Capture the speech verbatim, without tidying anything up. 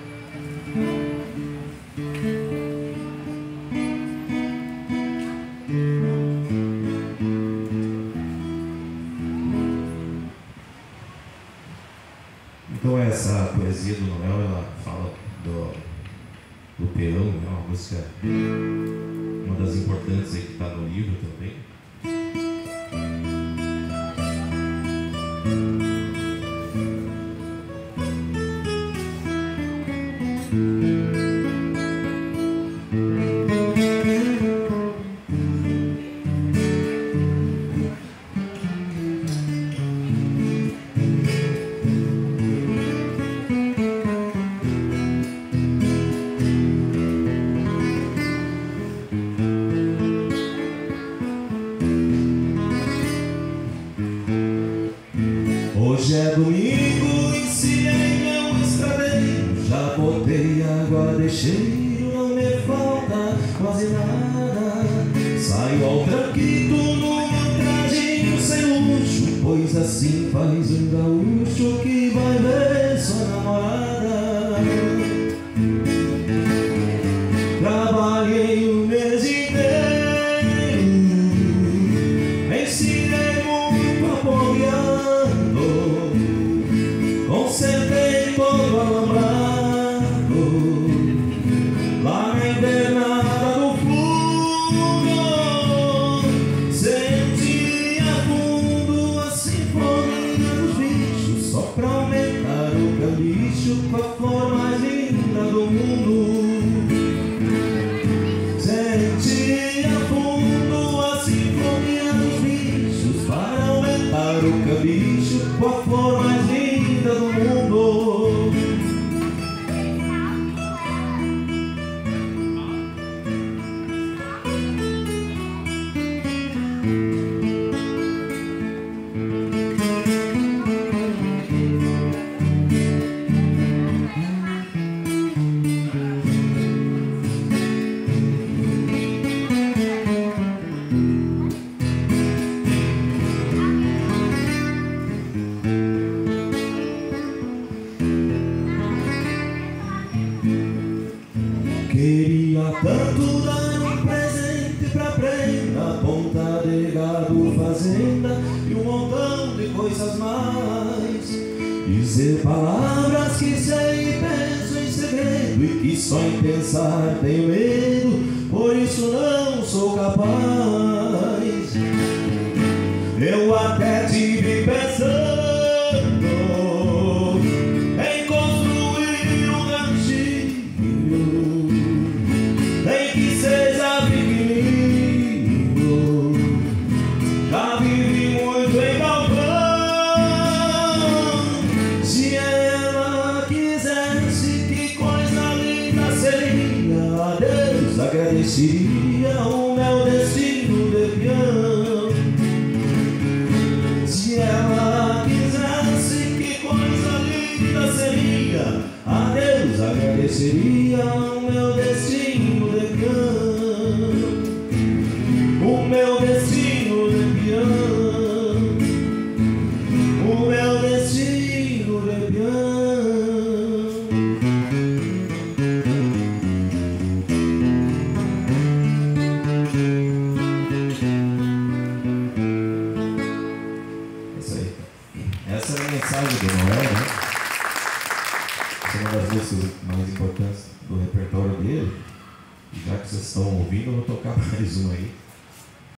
Então essa poesia do Noel, ela fala do, do peão, é uma música, uma das importantes aí que está no livro também. Hoje é domingo, ensinei meu estradeiro, já botei água, deixei, não me falta quase nada. Saio ao tranquito num trajinho sem luxo, pois assim faz um gaúcho que vai ver sua namorada. Trabalhei o mês inteiro, ensinei muito apoiando, consertei todo alambrado lá na invernada do fundo. Senti a fundo a sinfonia dos bichos, só pra aumentar o capricho com a flor mais linda do mundo. Senti a fundo a sinfonia dos bichos, para aumentar o capricho com a flor mais linda do mundo. Queria tanto dar um presente pra prenda, ponta de gado, fazenda e um montão de coisas mais. Dizer palavras que sei e penso em segredo e que só em pensar tenho medo, por isso não sou capaz. Eu até tive pensando em construir um ranchinho, nem que seja pequenino. Já vivi muito em galpão. Se ela quisesse, que coisa linda seria. A Deus agradeceria o meu destino de peão. Se ela quisesse, que coisa linda seria. A Deus agradeceria o meu destino de peão. O meu destino de peão. O meu destino de peão. Isso aí. Essa é a mensagem do Noel, né? Essa é uma das músicas mais importantes do repertório dele. E já que vocês estão ouvindo, eu vou tocar mais uma aí.